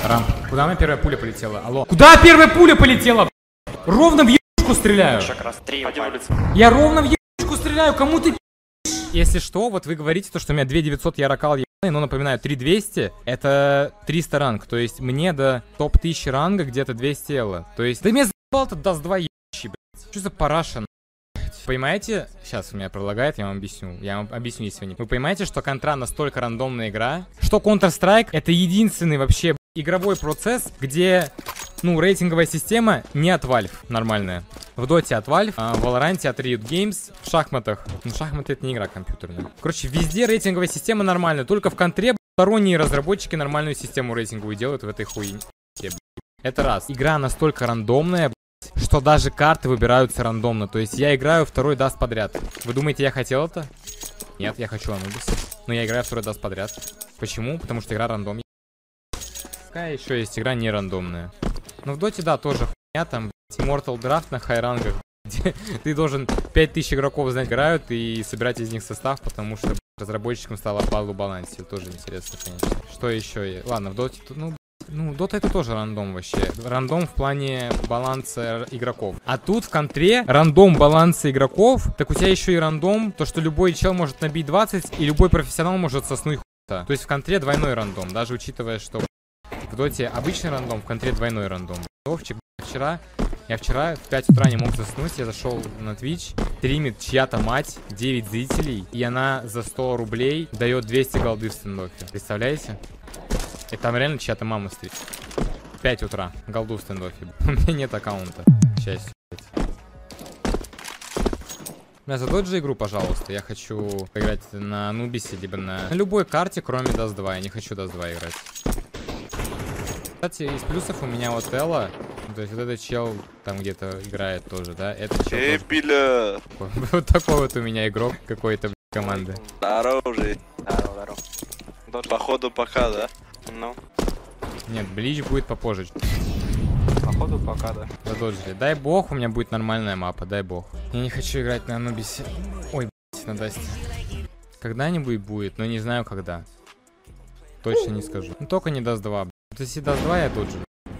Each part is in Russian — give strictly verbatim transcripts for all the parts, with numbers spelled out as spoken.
Рамп. Куда моя первая пуля полетела? Алло. Куда первая пуля полетела? Ровно в ебушку стреляю. Я ровно в ебушку стреляю. Кому ты пи***ь? Если что, вот вы говорите, то, что у меня две тысячи девятьсот я ракал ебаный, но напоминаю, три тысячи двести это триста ранг. То есть мне до топ тысячи ранга где-то двести элла. То есть, да меня заебал этот даст два ебучий, блядь. Что за параша? Понимаете, сейчас у меня пролагает, я вам объясню. Я вам объясню, если вы не... Вы понимаете, что Контра настолько рандомная игра, что Counter-Strike это единственный вообще игровой процесс, где, ну, рейтинговая система не от Valve нормальная. В Доте от Valve, а в Valorant от Riot Games, в шахматах. Ну, шахматы это не игра компьютерная. Короче, везде рейтинговая система нормальная, только в Контре сторонние разработчики нормальную систему рейтинговую делают в этой хуйне. Это раз. Игра настолько рандомная, что даже карты выбираются рандомно. То есть я играю второй даст подряд. Вы думаете, я хотел это? Нет, я хочу Анубис. Но я играю второй даст подряд. Почему? Потому что игра рандом. Какая еще есть игра не рандомная? Ну в Доте, да, тоже хуйня. Там Immortal Draft на хай-рангах, где ты должен пять тысяч игроков знать, играют и собирать из них состав, потому что разработчикам стало баллу балансить. Тоже интересно, конечно. Что еще? Ладно, в Доте, ну... Ну, Дота это тоже рандом вообще. Рандом в плане баланса игроков. А тут в Контре рандом баланса игроков. Так у тебя еще и рандом, то что любой чел может набить двадцать, и любой профессионал может соснуть хуйта. То есть в Контре двойной рандом. Даже учитывая, что в Доте обычный рандом, в Контре двойной рандом. Овчик, вчера, я вчера в пять утра не мог заснуть. Я зашел на Twitch, стримит чья-то мать, девять зрителей, и она за сто рублей дает двести голды в стендофе. Представляете? И там реально чья-то мама стрит. пять утра. Голду в стендофе. У меня нет аккаунта. К счастью. Бля, задот же игру, пожалуйста. Я хочу поиграть на Анубисе, либо на... на любой карте, кроме даст два. Я не хочу даст два играть. Кстати, из плюсов у меня вот Элла. То есть вот этот чел там где-то играет тоже, да? Это чел Эй, пиля! Вот такой вот у меня игрок какой-то команды. Здорово же. Здорово, здорово. Походу пока, да? Ну. Нет, Блич будет попозже. Походу пока, да. Задоджили. Дай бог, у меня будет нормальная мапа, дай бог. Я не хочу играть на Анубисе. Ой, блять, на Дасте. Когда-нибудь будет, но не знаю когда. Точно не скажу. Ну только не даст два. Вот если даст два, я доджу.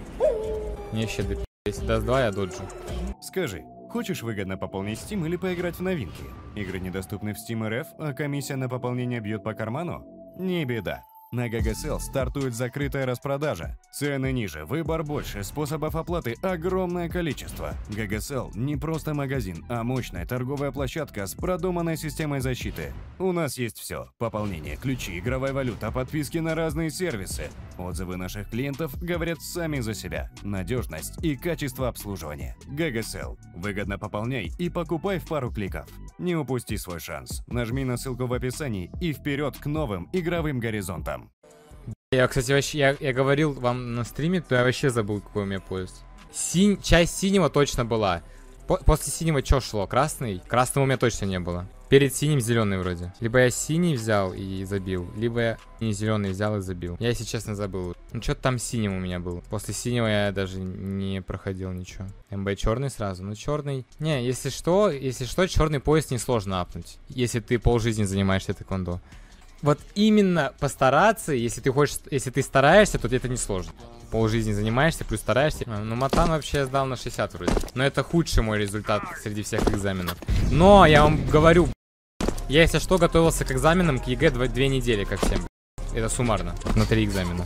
Мне вообще допи***. Если даст два, я доджу. Скажи, хочешь выгодно пополнить Steam или поиграть в новинки? Игры недоступны в Steam эр эф, а комиссия на пополнение бьет по карману? Не беда. На ГГСЛ стартует закрытая распродажа. Цены ниже, выбор больше, способов оплаты огромное количество. ГГСЛ не просто магазин, а мощная торговая площадка с продуманной системой защиты. У нас есть все. Пополнение, ключи, игровая валюта, подписки на разные сервисы. Отзывы наших клиентов говорят сами за себя. Надежность и качество обслуживания. ГГСЛ. Выгодно пополняй и покупай в пару кликов. Не упусти свой шанс. Нажми на ссылку в описании и вперед к новым игровым горизонтам. Я, кстати, вообще, я, я говорил вам на стриме, то я вообще забыл, какой у меня пояс. Синь, часть синего точно была. По после синего что шло? Красный? Красного у меня точно не было. Перед синим зеленый вроде. Либо я синий взял и забил, либо я не зеленый взял и забил. Я, если честно, забыл. Ну что-то там синим у меня был. После синего я даже не проходил ничего. МБ черный сразу. Ну черный. Не, если что, если что, черный пояс несложно апнуть. Если ты полжизни занимаешься тэквондо. Вот именно постараться, если ты хочешь, если ты стараешься, то это несложно. Полжизни занимаешься, плюс стараешься. Ну, матан вообще я сдал на шестьдесят вроде. Но это худший мой результат среди всех экзаменов. Но я вам говорю, я, если что, готовился к экзаменам, к ЕГЭ два, две недели, как всем. Это суммарно, на три экзамена.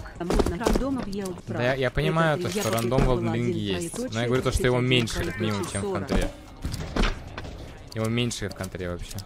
Да, я, я понимаю, то, что рандом в Элден-Ринге есть. Но я говорю то, что его меньше, как минимум, чем в Контре. Его меньше в Контре вообще.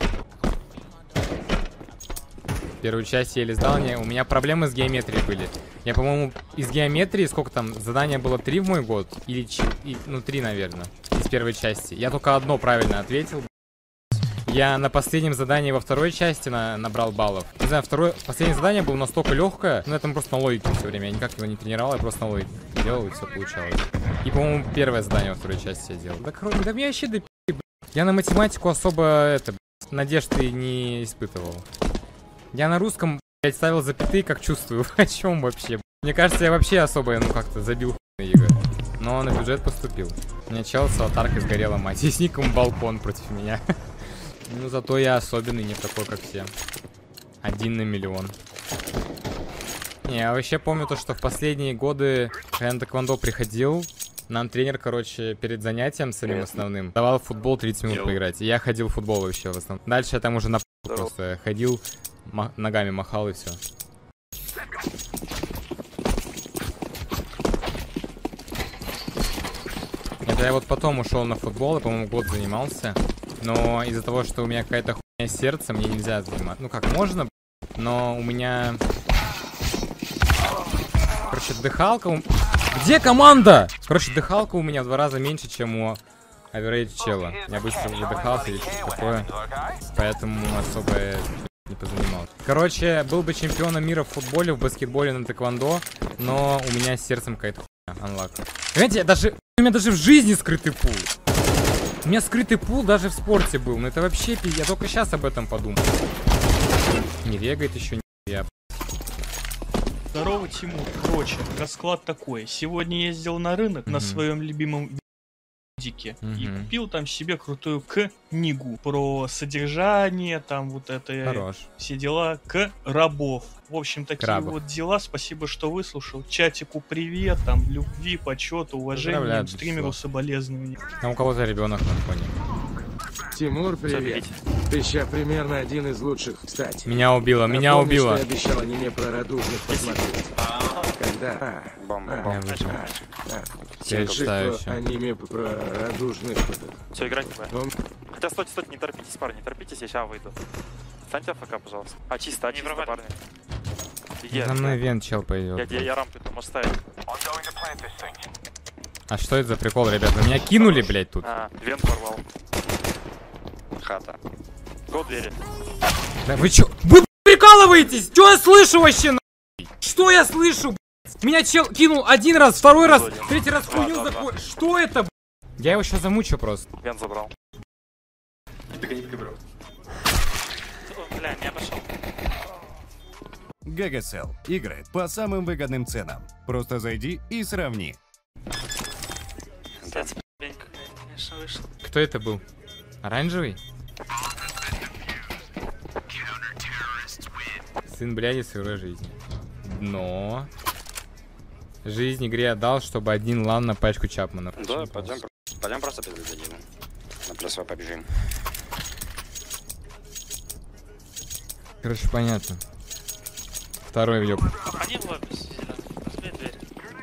Первую часть я еле сдал, не, у меня проблемы с геометрией были. Я, по-моему, из геометрии, сколько там, задания было три в мой год? Или, и, ну, три, наверное, из первой части. Я только одно правильно ответил. Я на последнем задании во второй части на, набрал баллов. Не знаю, второе, последнее задание было настолько легкое, но я там просто на логике все время. Я никак его не тренировал, я просто на логике делал, и все получалось. И, по-моему, первое задание во второй части я делал. Да, да мне вообще допи***, я на математику особо, это, надежды не испытывал. Я на русском, блядь, ставил запятые, как чувствую. О чем вообще? Мне кажется, я вообще особо, ну, как-то забил на ЕГЭ. Но на бюджет поступил. У меня чел с аватаркой сгорела, мать. И с ником балкон против меня. Ну, зато я особенный, не такой, как все. Один на миллион. Не, я вообще помню то, что в последние годы, когда я на тэквондо приходил, нам тренер, короче, перед занятием самим основным давал в футбол тридцать минут поиграть. И я ходил в футбол вообще в основном. Дальше я там уже на просто ходил, ма ногами махал и все. Это я вот потом ушел на футбол, и, по-моему, год занимался. Но из-за того, что у меня какая-то хуйня с сердцем, мне нельзя заниматься. Ну как, можно, но у меня... Короче, дыхалка... У... Где команда? Короче, дыхалка у меня в два раза меньше, чем у аверейдж чела. Я быстро выдыхался или что-то такое. Поэтому особо не позанимался. Короче, был бы чемпионом мира в футболе, в баскетболе, на тэквондо, но у меня с сердцем какая-то хуйня. Анлак. Понимаете, я даже... У меня даже в жизни скрытый пул. У меня скрытый пул даже в спорте был. Но это вообще... Я только сейчас об этом подумал. Не регает еще, не я. Здорово, Тимур. Короче, расклад такой. Сегодня ездил на рынок mm-hmm. на своем любимом видике mm-hmm. и купил там себе крутую книгу про содержание, там вот это Хорош. Все дела к рабов. В общем, такие Крабов. Вот дела. Спасибо, что выслушал. Чатику привет, там любви, почета, уважения, стримеру соболезнования. Там у кого-то ребенок на фоне. Тимур, привет. Ты сейчас примерно один из лучших, кстати. Меня убило, меня помнишь, убило. Ты обещал аниме про радужных посмотреть. Когда? Бомба, а, бомба. а, а, Я читаю еще. Аниме про радужных. Все, играть не будем. Он... Хотя стойте, стойте, не торопитесь, парни, не торопитесь, я сейчас выйду. Встаньте АФК, пожалуйста. А чисто, а чисто, парни. Я, За мной вен чел пойдет. я, я, я рампу иду, можешь ставить. А что это за прикол, ребят? Вы меня кинули, блядь, тут. А, вен порвал. Хата. Го двери. Да вы чё? Вы прикалываетесь? Чё я слышу вообще, нахуй? Что я слышу, блядь? Меня чел кинул один раз, второй раз, третий раз хуйню закой. Что это, блядь? Я его сейчас замучу просто. Вен забрал. Так не прибрал. Бля, не обошел. Гагасел. Игры по самым выгодным ценам. Просто зайди и сравни. Кстати, бенька, конечно, вышел. Кто это был? Оранжевый? Сын бляди сырой жизни. Дно. Жизнь игре отдал, чтобы один лан на пачку Чапманов. Да, пойдем, пойдем просто передадим. На плюсовой побежим. Короче, понятно. Второй въеб. Они в лобби, возьми дверь.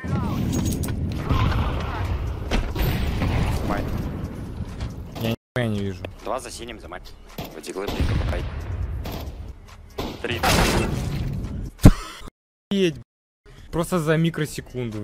Май. Я нихуя не вижу. Два за синим, за мать. В эти глыбы, попай. Три. Едь, просто за микросекунду.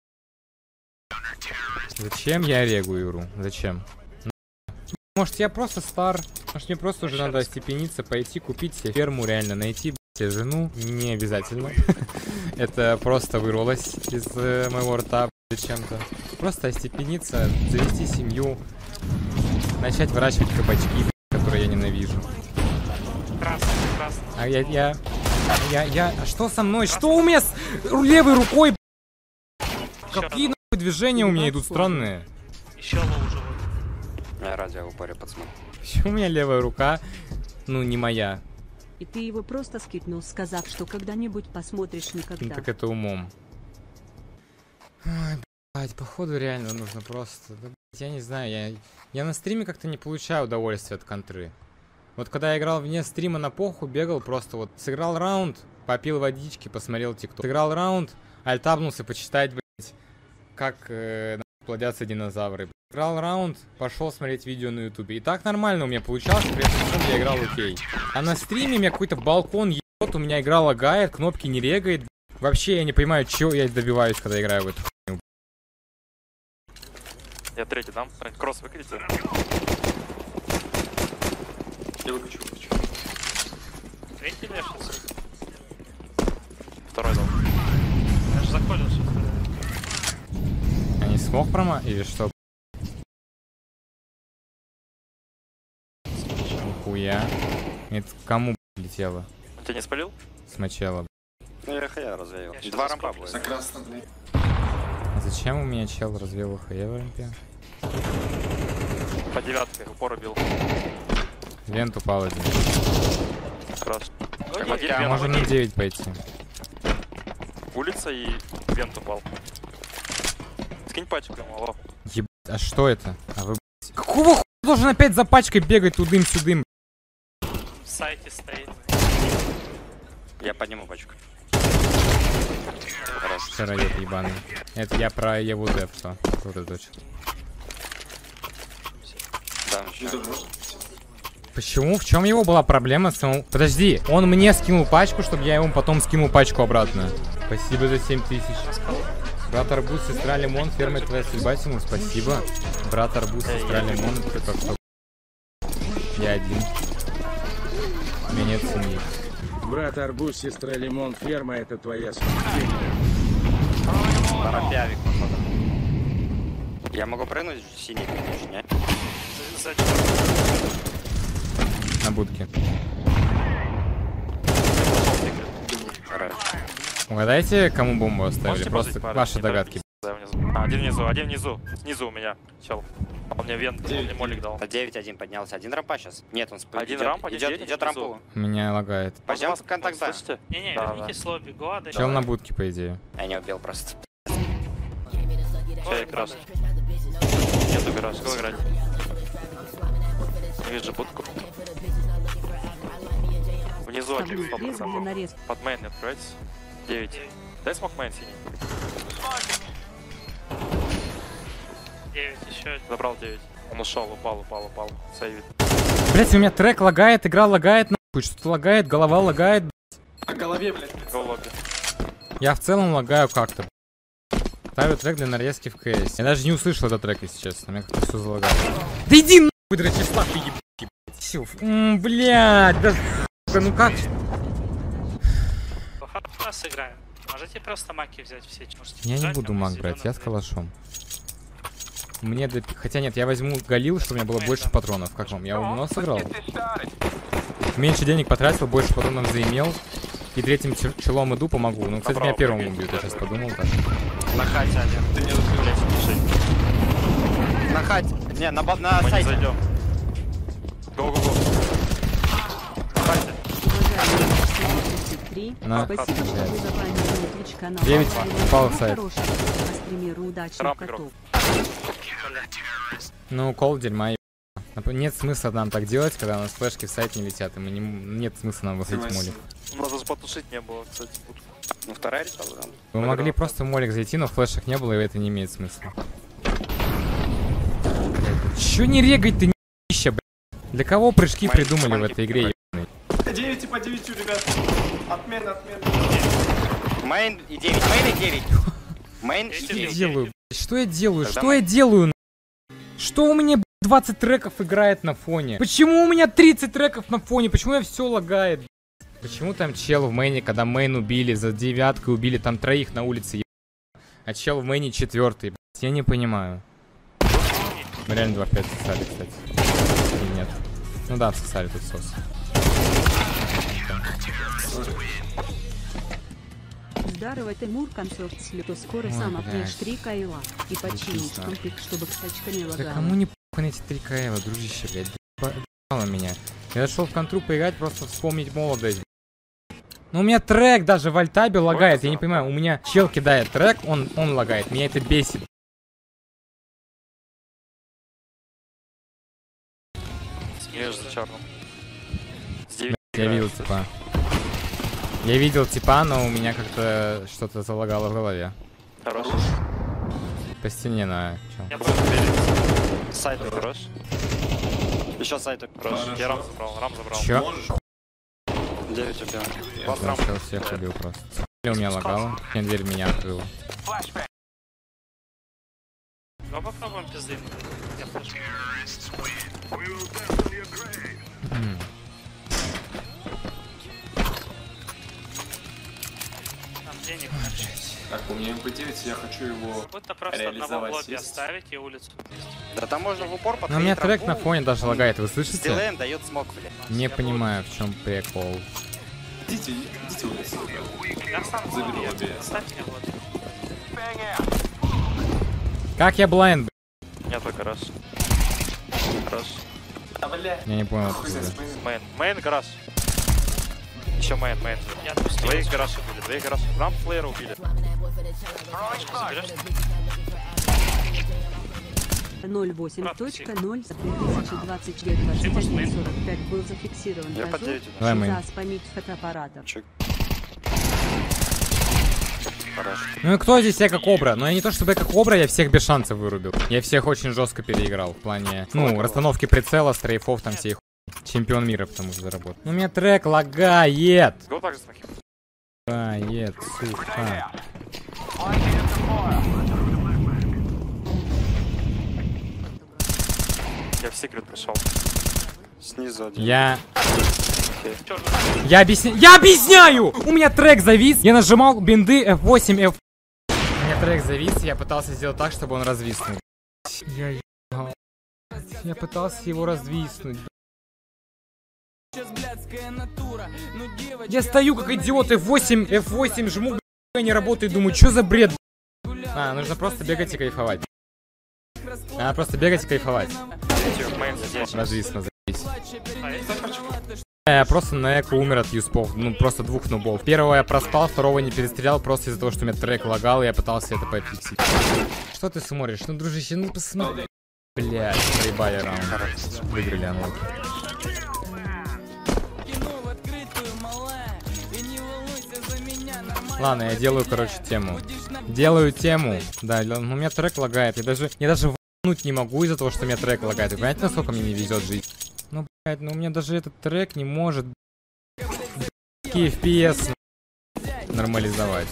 Зачем я регую игру? Зачем? Может, я просто стар? Может, мне просто уже надо остепениться, пойти купить себе ферму, реально найти себе жену? Не обязательно. Это просто вырвалось из моего рта зачем-то. Просто остепениться, завести семью, начать выращивать кабачки, которые я ненавижу. Красный, красный. А я, я, я, я, а что со мной? Что у меня с левой рукой? Какие нахуй движения у меня идут странные? Еще лоу живой. Я ради в упоре подсмотрю. Почему у меня левая рука, ну, не моя? И ты его просто скипнул, сказав, что когда-нибудь посмотришь Ну, никогда. так это умом. Ой, блядь, походу реально нужно просто... Да, блядь, я не знаю, я, я на стриме как-то не получаю удовольствия от контры. Вот когда я играл вне стрима на поху, бегал просто вот, сыграл раунд, попил водички, посмотрел тикток. Сыграл раунд, альтабнулся почитать, блядь, как э, плодятся динозавры. Играл раунд, пошел смотреть видео на ютубе. И так нормально у меня получалось, при этом я играл окей. А на стриме у меня какой-то балкон ебет, у меня игра лагает, кнопки не регает. Вообще я не понимаю, чего я добиваюсь, когда играю в эту хуйню. Я третий дам. Кросс выкрите. Я выкачу, выкачу. Третий лешился. Второй дал. Я же заходил сейчас. А не смог прома или что? Нихуя. Это кому летело? Ты не спалил? Смочело. Ну я хая развеял. Два рампа будет. За красным. А зачем у меня чел развел ХЕ в рампе? По девятке упор бил. Вент упал один. Хорошо. А можем на девять пойти. Улица и вент упал. Скинь пачку ему, алло. Ебать, а что это? А вы, блядь, какого хуя должен опять за пачкой бегать тудым-сюдым? В сайте стоит. Я подниму пачку. Сыроед ебаный. Это я про Еву Дев, что? Вот это точно. Да, еще. Почему? В чем его была проблема с самым... Подожди, он мне скинул пачку, чтобы я ему потом скинул пачку обратно. Спасибо за семь тысяч. Брат Арбуз, сестра Лимон, ферма твоя судьба, Тимур, спасибо. Брат Арбуз, сестра Лимон, это как что? Я один. У меня нет семьи. Брат Арбуз, сестра Лимон, ферма это твоя судьба. Парапявик, походу. Я могу прыгнуть в синий, конечно, нет? На будке. Угадайте, кому бомбу оставили? Можете Просто парень, ваши не догадки. Да, внизу. А, один внизу, один внизу. Снизу у меня, чел. Он мне вент, он мне молик дал. девять один поднялся. Один рампа сейчас? Нет, он спал. Один идет, рампа, идет, идет идет внизу. рампу. Меня лагает. Пойдем в контакт, да. Слышите? Не-не, Да, вернитесь в лобби, Гуада. Чел на будке, по идее. Я не убил просто. Все, я гараж. Нету гараж, кого играть? Не вижу будку. Внизу один, сто процентов. Под мейн не открывайтесь. девять. Дай смог мейн синий. девять, еще один. Забрал девять. Он ушел, упал, упал, упал. Сейвит. Блять, у меня трек лагает, игра лагает, нахуй. Что-то лагает, голова лагает. По голове, блядь. Го лобби. Я в целом лагаю как-то. Ставлю трек для нарезки в КС. Я даже не услышал этот трек, если честно. Мне как-то все залагало. Да иди нахуй, Драчеслав, ты ебаный, блядь. Всё, м, блядь, да сука, ну как? Хорошо сыграем. Можете просто маки взять все. Я не буду маг брать, я с калашом. Мне до... Хотя нет, я возьму галил, чтобы у меня было больше патронов. Как вам? Я умно сыграл? Меньше денег потратил, больше патронов заимел. И третьим челом иду, помогу. Ну, кстати, меня первым убьют, я сейчас подумал так. На хате один. Ты не Блять, На хате. Не, на, на мы сайте. не зайдем. Го-го-го. На хате. На. Спасибо, что вы забрали на Twitch канал. девять упал в сайт. Хорошего по стримеру, удачных Раб котов. Ну, кол дерьма. Нет смысла нам так делать, когда у нас флешки в сайт не летят, и мы не... нет смысла нам выходить молик. У нас даже потушить не было, кстати. Ну, вторая решала, да. Вы могли просто в молик зайти, но флешек не было, и это не имеет смысла. Чё не регать-то, нища, блядь? Для кого прыжки Май- придумали в май- этой игре, ебаный? девять по девять, ребят. Отмена, отмена. Мейн и девять. Мейн и девять. Мейн и Что я девять. делаю, блядь? Что я делаю? Тогда Что мы- я делаю, на- Что у меня, блядь, двадцать треков играет на фоне? Почему у меня тридцать треков на фоне? Почему я все лагает, блядь? Почему там чел в мейне, когда мейн убили, за девяткой убили там троих на улице, еб... а чел в мейне четвертый, блядь? Я не понимаю. Мы реально два в пять сосали, кстати. Или нет? Ну да, сосали тут сос. Здорово, Тимур, концерт слету. Скоро Ой, сам блядь. опнешь три кайла. И починить Отлично. комплект, чтобы кстати не Да лагало. кому не похуй на эти три кайла, дружище, блядь, д***ало меня. Я зашел в контру поиграть, просто вспомнить молодость, блядь. Ну у меня трек даже в альтабе лагает, я не понимаю, у меня чел кидает трек, он, он лагает, меня это бесит. Снеж за черным. Я видел типа. Я видел типа, но у меня как-то что-то залагало в голове. Хорош. По стене на чё? Я Сайт хорош. Еще сайт Хорош. Я рам забрал, рам забрал. Чё? девять убил. Я начал всех убил просто. У меня лагало, мне дверь меня открыла. Ну попробуем пизды. Я флеш. М. Нам денег начать. Так, у меня эм пэ девять, я хочу его... Будто просто одного в реализовать лобби есть. оставить и улицу. Да там можно в упор Но у меня подходить трек на фоне даже лагает, вы слышите? Дилейм дает смог, блядь. Не понимаю, в чем прикол. Идите, идите улицу. Я сам в Заберу лобби. лобби. Ставь меня вот. Как я блайнд, б***ь? Нет, только раз. Раз. А, бля. Я не понял, Хуй откуда. знает, мейн. Мейн. Мейн, гараж. Еще мейн, мейн. Я отпустил. Двоих гараж убили, двоих гараж. Рамп плеера убили. ноль восемь точка ноль две тысячи двадцать четыре двадцать один сорок пять был зафиксирован. Я под девять. За спамить фотоаппаратов. Ну и кто здесь эко-кобра? Ну я не то чтобы эко-кобра, я всех без шансов вырубил. Я всех очень жестко переиграл в плане, ну, расстановки прицела, стрейфов, там всей хуй. Чемпион мира, потому что заработал. Ну у меня трек лагает. Лагает, сука. Я в секрет пришел. Снизу один. Я... Я объясняю. Я объясняю! У меня трек завис. Я нажимал бинды эф восемь, эф... У меня трек завис, я пытался сделать так, чтобы он развиснул. Я ебал. Я пытался его развиснуть. Я стою как идиот, эф восемь, эф восемь жму, не работает, думаю, что за бред? А, нужно просто бегать и кайфовать. Надо просто бегать и кайфовать. Развисно, завис. Я просто на эко умер от юспов, ну просто двух нубов. Первого я проспал, второго не перестрелял, просто из-за того, что у меня трек лагал, и я пытался это пофиксить. Что ты смотришь? Ну, дружище, ну посмотри. Блядь, проебали раунд. Выиграли анлоки. Ладно, я делаю, короче, тему. Делаю тему. Да, у меня трек лагает. Я даже, я даже в***нуть не могу из-за того, что у меня трек лагает. Вы понимаете, насколько мне не везет жить? Ну, блядь, ну у меня даже этот трек не может эф пи эс нормализовать.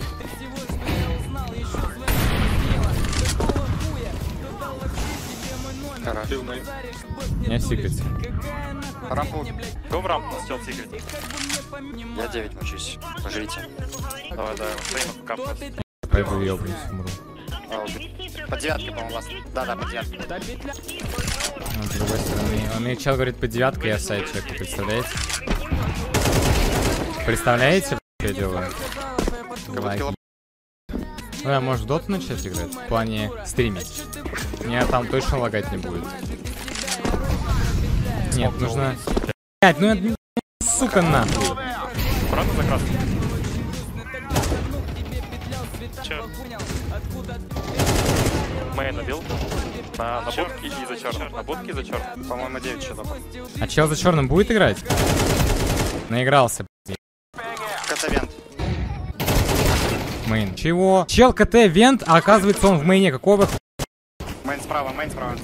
У меня секрет. Рампу. Кто в рампу стел секрет? Я девять мучусь. Пожрите. Давай, давай, стоим пока. Пойду ёбнусь, умру. По девятке, по-моему, вас. Да-да, по девятке. Ну, с другой стороны, он мне чел говорит по девятке, я сайт человеку, представляете? Представляете, что я делаю? Лаги. Ну, я может в доту начать играть? В плане стримить. Меня там точно лагать не будет. Нет, нужно... Блять, ну я... Сука, нахуй. Правда за красный? Че? Мэй набил? На, на будке и за черным. На будке и за черным. По-моему, девять что-то. А чел за черным будет играть? Наигрался, блядь. КТ-вент. Мейн. Чего? Чел КТ вент, а оказывается он в мейне. Какого х... Мейн справа, мейн справа.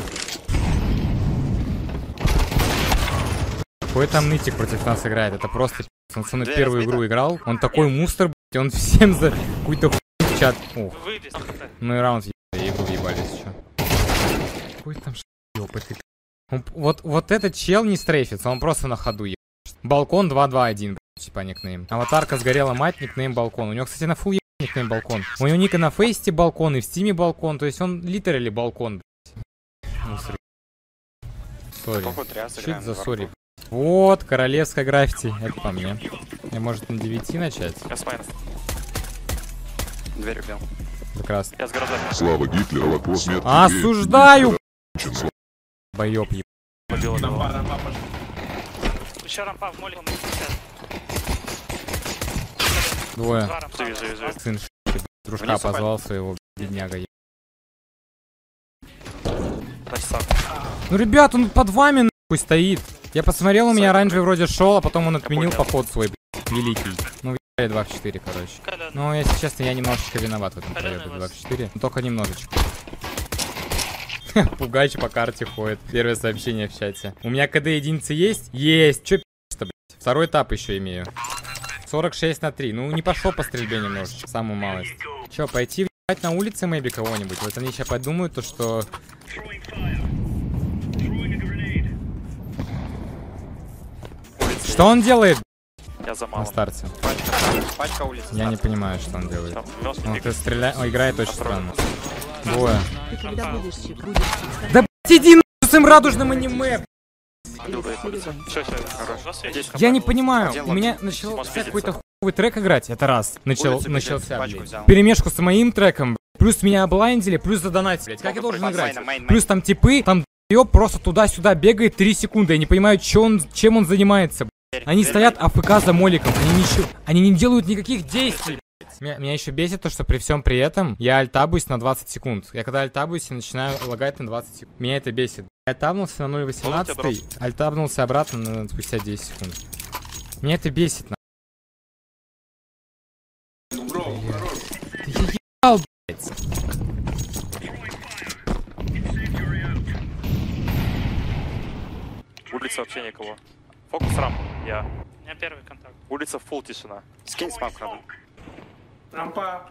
Какой там нытик против нас играет? Это просто он со мной первую игру играл. Он такой мустер, блядь, он всем за какую-то хуйню в чат. Ох. Ну и раунд ебали, игру въебались, чё. Какой там ш***й. Он, вот, вот этот чел не стрейфится, он просто на ходу ебает. Балкон два два один, типа никнейм. Аватарка сгорела, мать, никнейм балкон. У него, кстати, на фул ебать никнейм балкон. У него ника на фейсте балкон и в стиме балкон, то есть он литерали балкон, блядь. Сори. Чит за сори. Вот, королевская граффити. Это по мне. Я, может, на девяти начать? Я с майнус. Дверь убил. Как раз. Я с гаража. Слава Гитлеру, лакос метки. Осуждаю! Боёб, еб... Побил одного. Еще рампа в моле. Двое. Живи, живи, живи. Сын ш***й, дружка позвал своего, бедняга, еб... Ну, ребят, он под вами, нахуй, стоит. Я посмотрел, у меня оранжевый вроде шел, а потом он отменил поход свой, блядь, великий. Ну, въебали два в четыре, короче. Ну, если честно, я немножечко виноват в этом проекте два в четыре. Но только немножечко. Пугач по карте ходит. Первое сообщение в чате. У меня КД единицы есть? Есть. Чё пи***что, блядь? Второй этап еще имею. сорок шесть на три. Ну, не пошел по стрельбе немножечко. Самую малость. Чё, пойти въебать на улице, мэйби, кого-нибудь? Вот они сейчас подумают, то что... Что он делает? Я за На старте. Пачка улицы. Я не понимаю, что он делает. Он ты стреляет, он играет очень странно. Двое. Ты когда будешь чик? Да блять, иди нахуй с этим радужным аниме. Я не понимаю, у меня начался какой-то хуевый трек играть, это раз. Начал, начался, блядь. Перемешку с моим треком, блядь. Плюс меня облайндили, плюс задонатили, блядь. Как я должен играть? Плюс там типы, там ёб просто туда-сюда бегает три секунды. Я не понимаю, чё он, чем он занимается, блядь. Они стоят АФК за моликом, они ничего, они не делают никаких действий, блядь. Меня, меня еще бесит то, что при всем при этом я альтабуюсь на двадцать секунд. Я когда альтабуюсь, я начинаю лагать на двадцать секунд. Меня это бесит. Я альтабнулся на ноль восемнадцать, альтабнулся обратно на спустя десять секунд. Меня это бесит, на. Ты ебал, блядь. Улица вообще никого. Фокус рамп, я. У меня первый контакт. Улица фулл тишина. Скинь смак, рядом. Рампа.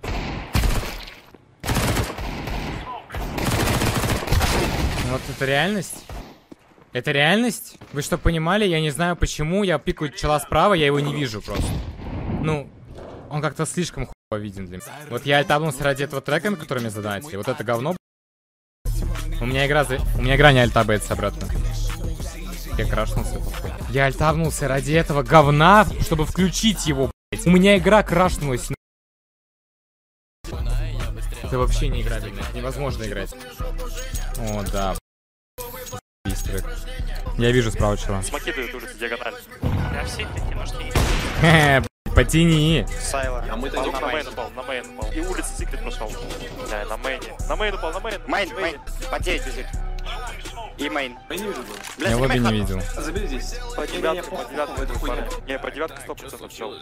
Вот это реальность? Это реальность? Вы что, понимали? Я не знаю почему. Я пикаю чела справа, я его не вижу просто. Ну, он как-то слишком хуево виден для меня. Вот я альтабнулся ради этого трека, на который мне задонатили. Вот это говно. У меня игра за... У меня игра не альтабается обратно. Я крашнулся. Я альтабнулся ради этого говна, чтобы включить его, блядь. У меня игра крашнулась. Это вообще не играбельно. Невозможно играть. О, да. Я вижу справа чего. Смоки дают улицу, диагональ. Я все таки, можете идти. Хе-хе, потяни. Сайла. А мы-то На идем на мейн мейн. упал, на мейн упал. И улица секрет прошел. Да, на мейне. На мейн упал, на мейн. Мейн, мейн. По девять бежит. И мейн. Я не вижу. Бля, Я лобби снимай не хату. видел. Забери здесь. По Не, не, девятке, по похуй, девятке, похуй, это хуйня. Не, по девятке сто процентов чел.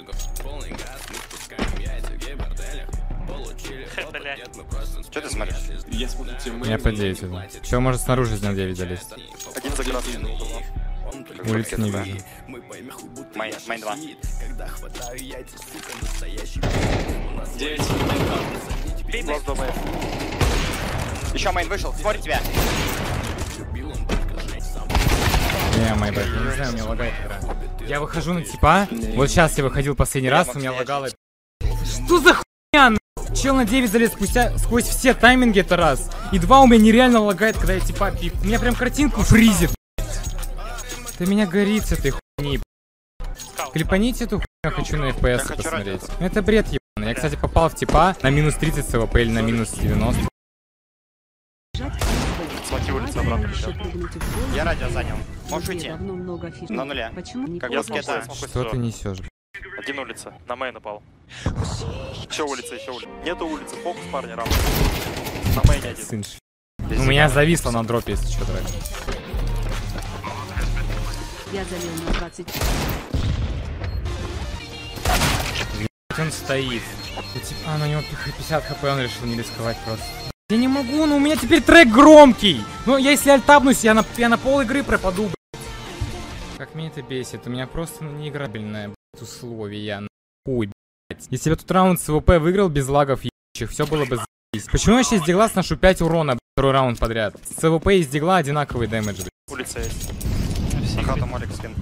Блядь. Что ты смотришь? Я смотрю тебе Я по девять иду. Чего может снаружи из девять залезть? Один за красным. Улицы не вижу. Мейн, мейн два. девять. Глаз до мейн. Еще мейн вышел, смотри тебя. Не, мой бэк, я не знаю, у меня лагает игра. Я выхожу на типа. Вот сейчас я выходил последний раз, у меня лагало. Что за хуйня, нахуй? Чел на девять залез спустя сквозь все тайминги, это раз. И два, у меня нереально лагает, когда я типа пик. У меня прям картинку фризит. Ты меня горит с этой хуйней. Клепаните эту хуйню, я хочу на эф пи эс посмотреть. Это бред ебаный. Я, кстати, попал в типа на минус тридцать с АВП или на минус девяносто. Смоки улица обратно. Я радио занял. Можешь уйти. На нуле. Как Я бы скета. Что ты несешь? Один улица, на мейн упал. Еще улица, еще улица. Нету улицы, фокус, парни, рамп. На мейне один. Сын. У меня зависло на дропе, если что, трек. Я залил на двадцать. Он стоит. А, на него пятьдесят хп, он решил не рисковать просто. Я не могу, но у меня теперь трек громкий. Ну, если альтабнусь, я на, я на пол игры пропаду, блядь. Как меня это бесит. У меня просто ну, неиграбельное, блядь, условие. Я нахуй, блядь. Если бы тут раунд с ВП выиграл без лагов ебачих, все было бы за***ись. Почему я сейчас с дигла сношу пять урона, блядь, второй раунд подряд? С ВП и с дигла одинаковый дэмэдж, блядь. Улица есть. На хату молик скин.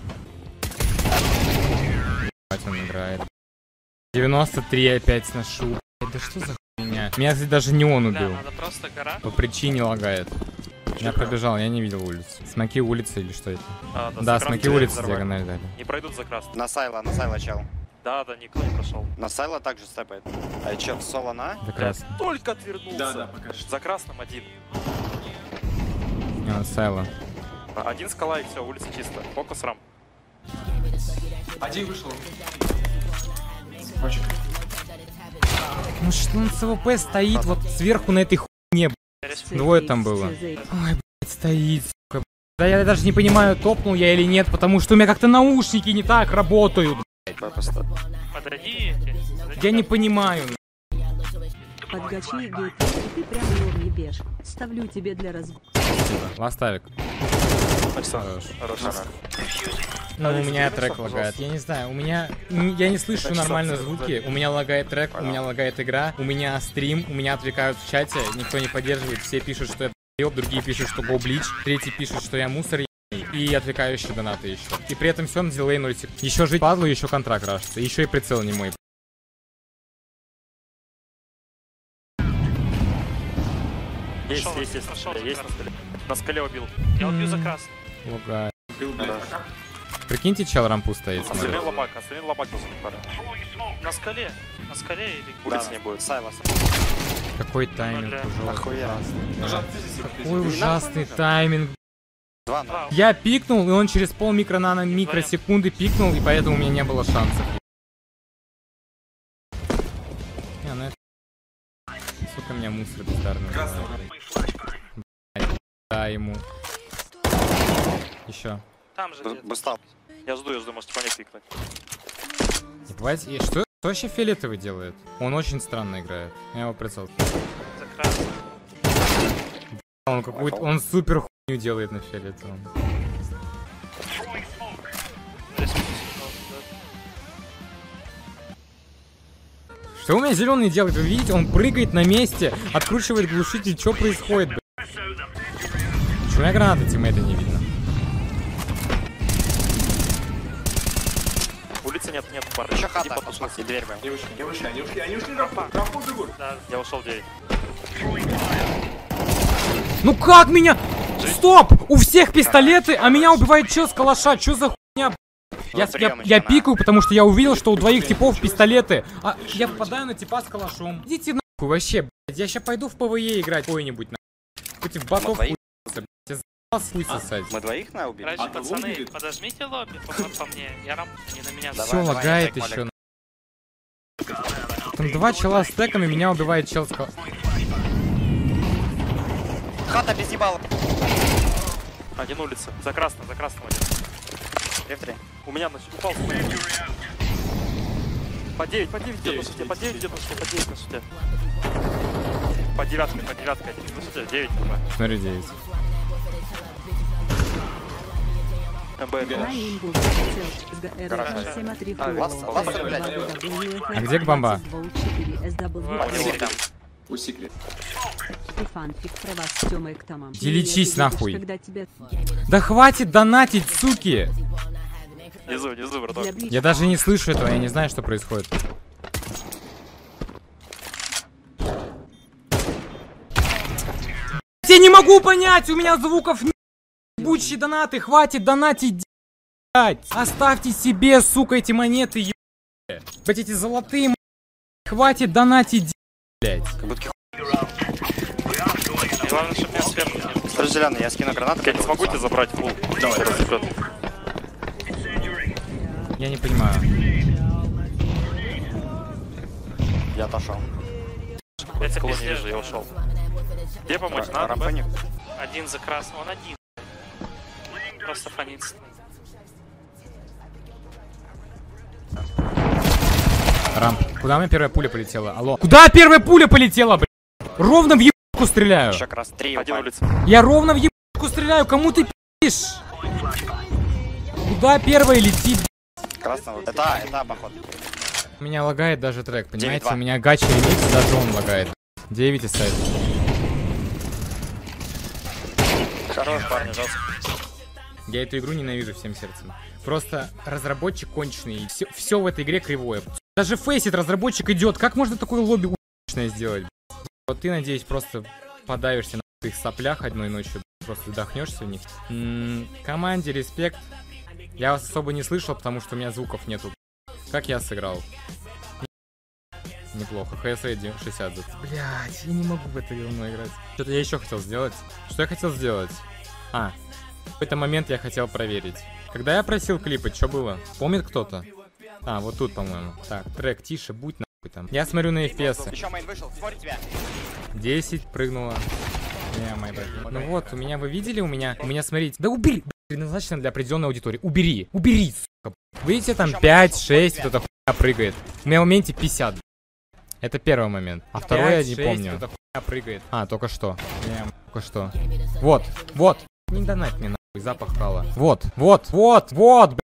Блядь, он играет. девяносто три опять сношу. Блядь, да что за хуйня? Меня, кстати, даже не он убил. Да, надо просто гора. По причине лагает. Я пробежал, я не видел улиц. Смоки улицы или что это? А, Да, смоки улицы диагональ дали. Не пройдут за красный. На сайла, на сайла чел. Да, да, никто не прошел. На сайла также степает. А чел, соло на? За красный. Только отвернулся. Да, да, пока что. За красным один. А, Сайла. Один скала и все, улица чисто. Фокус рамп. Один вышел. Очень. Ну что он с АВП стоит вот сверху на этой хуйне, блядь. Двое там было. Ой, блядь, стоит, сука. Да я даже не понимаю, топнул я или нет, потому что у меня как-то наушники не так работают, блядь. Подойдите. Я не понимаю. Подгачи гейт, ты прям в не бежь. Ставлю тебе для разгона. Ластавик. Хорош. Хорош. Ну, у меня трек лагает. Я не знаю, у меня... Я не слышу нормально звуки. У меня лагает трек, у меня лагает игра, у меня стрим, у меня отвлекают в чате, никто не поддерживает. Все пишут, что я еб, другие пишут, что go bleach, третий пишут, что я мусор ебаный, и отвлекающие донаты еще. И при этом все на дилей ноль секунд. Еще жить падлу, еще контракт рашится, еще и прицел не мой. Есть, есть, есть, на скале, есть на скале. На скале убил. Я убью за красный. Лагает. Был, блядь. Прикиньте, чел рампу стоит, смотри. Остальной ломак, остальной ломак был за На скале. На скале или... улицы не будет. Сайла. Какой тайминг Нахуя? ужасный. Какой ужасный тайминг. Два на. Я пикнул, и он через пол микро нано микросекунды пикнул, и поэтому у меня не было шансов. ко меня мусор бездарный. Да, ему. Еще. Там же где-то. Я жду, я жду, может по мне пикнуть. Не бывает, и что, что вообще фиолетовый делает? Он очень странно играет. Я его прицел. Он какой-то, он супер хуйню делает на фиолетовом. Что у меня зеленый делает? Вы видите, он прыгает на месте, откручивает глушитель. Что происходит, блядь? Что у меня граната, тиммейта не видно. Улицы нет, нет, парня. Еще хата, и дверь моя. Не ушли, не ушли, они ушли, они ушли, трафу бегут. Да, я ушел девять. Ну как меня? Стоп! У всех пистолеты, а меня убивает чел с калаша. Что за хуйня? Я, я, я пикаю, потому что я увидел, что у двоих типов пистолеты. А я попадаю на типа с калашом. Идите нахуй вообще, блядь. Я сейчас пойду в ПВЕ играть какой-нибудь нахуй. Против ботов хуй, блядь. Я за***ал хуй сосать. Мы двоих на убили? Короче, пацаны, подожмите лобби, по, по мне. Я рам, не на меня. Все лагает еще. Там два чела с теками, меня убивает чел с калашом. Хата без ебала. Один улица. За красным, за красным один. эф три. У меня упал. По девять, по девять где-то на шуте, по девять где-то на шуте, по девять на шуте. По девятке, по девятке один на шуте, девять. Смотри, девять. А где бомба? Деличись нахуй. Да хватит донатить, суки! Внизу, внизу, браток. Я даже не слышу этого, я не знаю, что происходит. Я не могу понять, у меня звуков нет. Ебучие донаты, хватит донатить, блядь. Оставьте себе, сука, эти монеты, ебать. Блять, эти золотые, хватит донатить, блядь. Главное, чтобы меня сверху нет. Слышь, зеленый, я скину гранату. Я не смогу тебя забрать фул. Давай, разъебет. Я не понимаю. Я отошел. Я тебя не вижу, я ушел. Где помочь? Надо, Рампаник. Один за красным, он один. Просто фонится. Рамп. Куда у меня первая пуля полетела? Алло. Куда первая пуля полетела, блядь? Ровно в ебушку стреляю. Еще раз три. Один улица. Я ровно в ебушку стреляю. Кому ты пи***ешь? Куда первая летит? Красного. Это, это походу. Меня лагает даже трек, понимаете? девять два. У меня гача ремикс, даже он лагает. девять и сайт. Хорош, парни, жестко. Я эту игру ненавижу всем сердцем. Просто разработчик конченый. Все, все в этой игре кривое. Даже фейсит разработчик идет. Как можно такое лобби у***шное сделать? Вот ты, надеюсь, просто подавишься на их соплях одной ночью. Просто вдохнешься в них. М-м, команде респект. Я вас особо не слышал, потому что у меня звуков нету. Как я сыграл? Неплохо. ХС шестьдесят. Блять, я не могу в это говно играть. Что-то я еще хотел сделать. Что я хотел сделать? А, в какой-то момент я хотел проверить. Когда я просил клипать, что было? Помнит кто-то? А, вот тут, по-моему. Так, трек тише, будь нахуй там. Я смотрю на эф пи эс. Еще мейн вышел, смотри тебя. десять прыгнула. Не, май бэк. Ну вот, у меня, вы видели, у меня, у меня, смотрите. Да убери, предназначено для определенной аудитории. Убери, убери, сука. Видите, там пять, шесть, кто-то хуйня прыгает. У меня в моменте пятьдесят. Это первый момент. А второй я не помню. Кто-то хуйня прыгает. А, только что. Не, только что. Вот, вот. Не донать мне нахуй, запах кала. Вот, вот, вот, вот,